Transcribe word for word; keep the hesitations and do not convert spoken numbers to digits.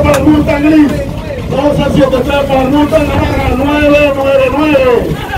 para el Murtangris. dos a siete tres para el Murtang, nueve nueve nueve.